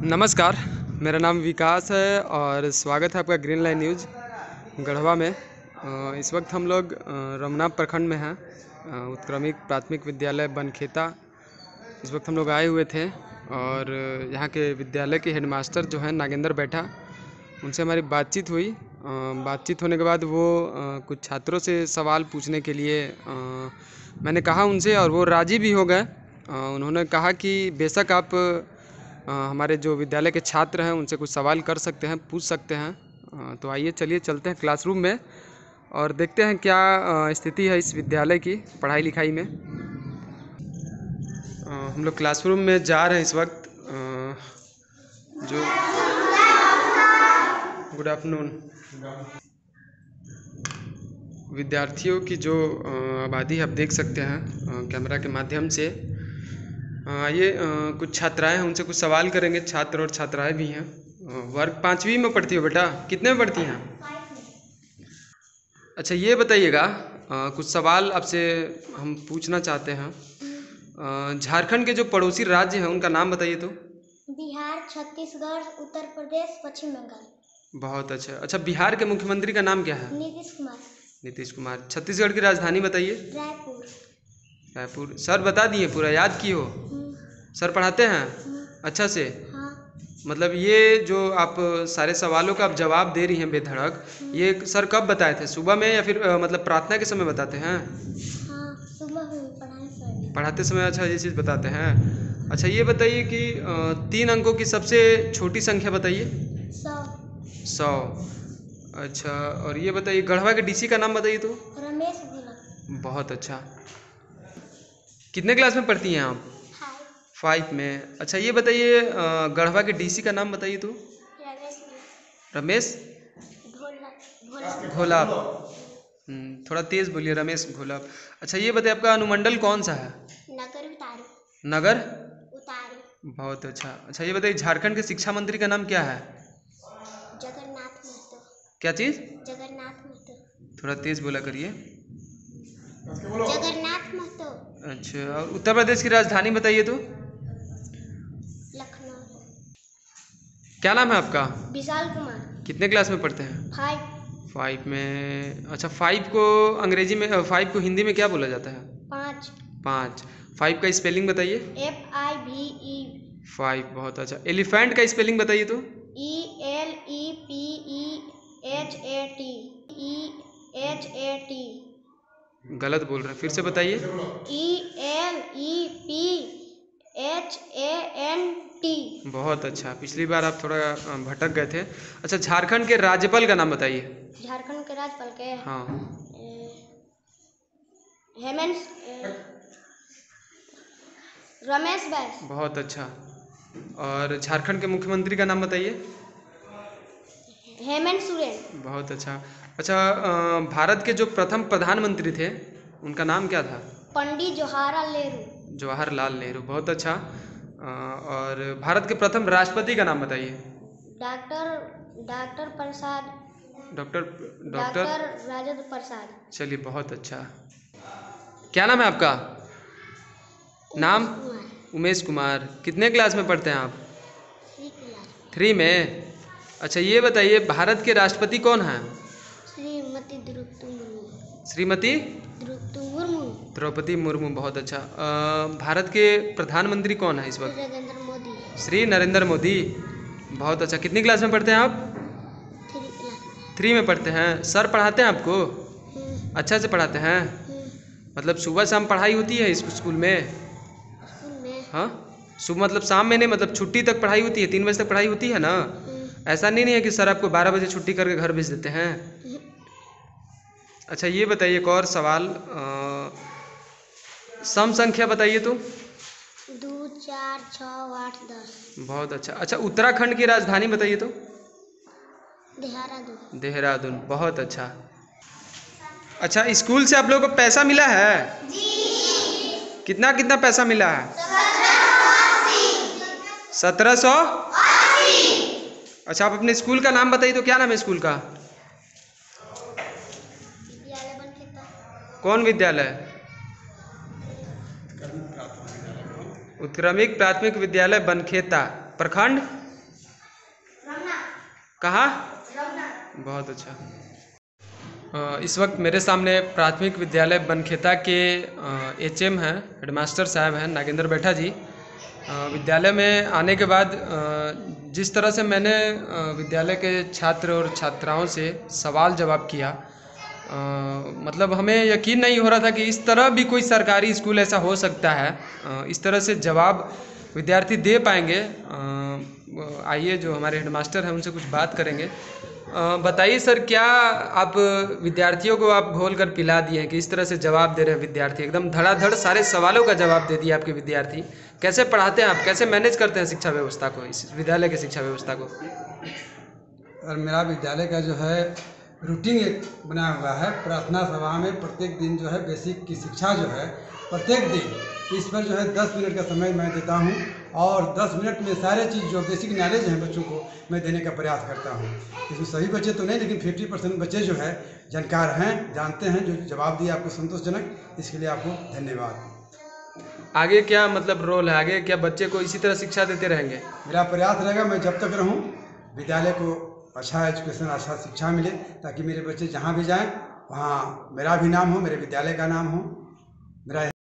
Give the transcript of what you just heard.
नमस्कार, मेरा नाम विकास है और स्वागत है आपका ग्रीन लाइन न्यूज़ गढ़वा में। इस वक्त हम लोग रमना प्रखंड में हैं, उत्क्रमिक प्राथमिक विद्यालय बनखेता। इस वक्त हम लोग आए हुए थे और यहाँ के विद्यालय के हेडमास्टर जो हैं नागेंद्र बैठा, उनसे हमारी बातचीत हुई। बातचीत होने के बाद वो कुछ छात्रों से सवाल पूछने के लिए मैंने कहा उनसे, और वो राज़ी भी हो गए। उन्होंने कहा कि बेशक आप हमारे जो विद्यालय के छात्र हैं उनसे कुछ सवाल कर सकते हैं, पूछ सकते हैं। तो आइए चलिए चलते हैं क्लासरूम में और देखते हैं क्या स्थिति है इस विद्यालय की पढ़ाई लिखाई में। हम लोग क्लासरूम में जा रहे हैं इस वक्त। जो गुड आफ्टरनून, विद्यार्थियों की जो आबादी आप देख सकते हैं कैमरा के माध्यम से। ये कुछ छात्राएं हैं, उनसे कुछ सवाल करेंगे। छात्र और छात्राएं भी हैं। वर्ग 5वीं में पढ़ती हो बेटा? कितने में पढ़ती हैं? अच्छा, ये बताइएगा, कुछ सवाल आपसे हम पूछना चाहते हैं। झारखंड के जो पड़ोसी राज्य हैं उनका नाम बताइए तो। बिहार, छत्तीसगढ़, उत्तर प्रदेश, पश्चिम बंगाल। बहुत अच्छा। अच्छा, बिहार के मुख्यमंत्री का नाम क्या है? नीतीश कुमार। नीतीश कुमार। छत्तीसगढ़ की राजधानी बताइए। रायपुर। रायपुर। सर बता दिए, पूरा याद की हो? सर पढ़ाते हैं अच्छा से? हाँ। मतलब ये जो आप सारे सवालों का आप जवाब दे रही हैं बेधड़क, ये सर कब बताए थे? सुबह में या फिर मतलब प्रार्थना के समय बताते हैं? हाँ, सुबह में पढ़ाते समय। अच्छा, ये चीज़ बताते हैं। अच्छा, ये बताइए कि 3 अंकों की सबसे छोटी संख्या बताइए। 100। अच्छा, और ये बताइए गढ़वा के डीसी का नाम बताइए तो। रमेश भोला। बहुत अच्छा। कितने क्लास में पढ़ती हैं आप? 5 में। अच्छा, ये बताइए गढ़वा के डीसी का नाम बताइए तो। रमेश घोलाप। थोड़ा तेज बोलिए, रमेश घोलाप। अच्छा, ये बताइए आपका अनुमंडल कौन सा है? नगर उतारू। नगर उतारू। बहुत अच्छा। अच्छा, ये बताइए झारखंड के शिक्षा मंत्री का नाम क्या है? जगन्नाथ महतो। क्या चीज़? जगन्नाथ महतो। थोड़ा तेज बोला करिए। जगन्नाथ महतो। अच्छा, और उत्तर प्रदेश की राजधानी बताइए तो। लखनऊ। क्या नाम है आपका? विशाल कुमार। कितने क्लास में पढ़ते हैं? 5 में। अच्छा, 5 को अंग्रेजी में 5 को हिंदी में क्या बोला जाता है? 5। 5 का स्पेलिंग बताइए। FIVE। 5 बहुत अच्छा। एलिफेंट का स्पेलिंग बताइए तो। ELEPEHAT। गलत बोल रहे हैं, फिर से बताइए। ELEPHANT। बहुत अच्छा। पिछली बार आप थोड़ा भटक गए थे। अच्छा, झारखंड के राज्यपाल का नाम बताइए। झारखंड के राज्यपाल के हाँ। हेमंत रमेश बैस। बहुत अच्छा। और झारखंड के मुख्यमंत्री का नाम बताइए। हेमंत सोरेन। बहुत अच्छा। अच्छा, भारत के जो प्रथम प्रधानमंत्री थे उनका नाम क्या था? पंडित जवाहरलाल नेहरू। जवाहरलाल नेहरू। बहुत अच्छा। और भारत के प्रथम राष्ट्रपति का नाम बताइए। डॉक्टर प्रसाद। डॉक्टर राजेंद्र प्रसाद। चलिए, बहुत अच्छा। क्या नाम है आपका? नाम? उमेश कुमार। कितने क्लास में पढ़ते हैं आप? 3 में। अच्छा, ये बताइए भारत के राष्ट्रपति कौन हैं? श्रीमती द्रौपदी मुर्मू। श्रीमती द्रौपदी मुर्मू। बहुत अच्छा। भारत के प्रधानमंत्री कौन है इस वक्त? नरेंद्र मोदी। श्री नरेंद्र मोदी। बहुत अच्छा। कितनी क्लास में पढ़ते हैं आप? 3 में पढ़ते हैं। सर पढ़ाते हैं आपको? अच्छा से पढ़ाते हैं? मतलब सुबह शाम पढ़ाई होती है इस स्कूल में? हाँ, सुबह मतलब शाम में नहीं, मतलब छुट्टी तक पढ़ाई होती है? 3 बजे तक पढ़ाई होती है ना? ऐसा नहीं है कि सर आपको 12 बजे छुट्टी करके घर भेज देते हैं? अच्छा, ये बताइए एक और सवाल, सम संख्या बताइए तो। 2 4 6 8 10। बहुत अच्छा। अच्छा, उत्तराखंड की राजधानी बताइए तो। देहरादून। देहरादून। बहुत अच्छा। अच्छा, स्कूल से आप लोगों को पैसा मिला है? जी। कितना कितना पैसा मिला है? 1780। अच्छा, आप अपने स्कूल का नाम बताइए तो। क्या नाम है स्कूल का? विद्यालय बनखेता। कौन विद्यालय? उत्क्रमिक प्राथमिक विद्यालय बनखेता, प्रखंड कहाँ? बहुत अच्छा। इस वक्त मेरे सामने प्राथमिक विद्यालय बनखेता के एचएम हैं, हेडमास्टर साहब हैं नागेंद्र बैठा जी। विद्यालय में आने के बाद जिस तरह से मैंने विद्यालय के छात्र और छात्राओं से सवाल जवाब किया, मतलब हमें यकीन नहीं हो रहा था कि इस तरह भी कोई सरकारी स्कूल ऐसा हो सकता है। इस तरह से जवाब विद्यार्थी दे पाएंगे। आइए जो हमारे हेडमास्टर हैं उनसे कुछ बात करेंगे। बताइए सर, क्या आप विद्यार्थियों को आप घोल कर पिला दिए हैं कि इस तरह से जवाब दे रहे हैं विद्यार्थी, एकदम धड़ाधड़ सारे सवालों का जवाब दे दिए आपके विद्यार्थी। कैसे पढ़ाते हैं आप, कैसे मैनेज करते हैं शिक्षा व्यवस्था को, इस विद्यालय की शिक्षा व्यवस्था को? और मेरा विद्यालय का जो है रूटीन एक बना हुआ है। प्रार्थना सभा में प्रत्येक दिन जो है बेसिक की शिक्षा जो है प्रत्येक दिन इस पर जो है 10 मिनट का समय मैं देता हूँ, और 10 मिनट में सारे चीज़ जो बेसिक नॉलेज हैं बच्चों को मैं देने का प्रयास करता हूँ। इसमें सभी बच्चे तो नहीं, लेकिन 50% बच्चे जो है जानकार हैं, जानते हैं। जो जवाब दिया आपको संतोषजनक, इसके लिए आपको धन्यवाद। आगे क्या मतलब रोल है, आगे क्या बच्चे को इसी तरह शिक्षा देते रहेंगे? मेरा प्रयास रहेगा, मैं जब तक रहूँ विद्यालय को अच्छा एजुकेशन, अच्छा शिक्षा मिले, ताकि मेरे बच्चे जहाँ भी जाएं वहाँ मेरा भी नाम हो, मेरे विद्यालय का नाम हो। मेरा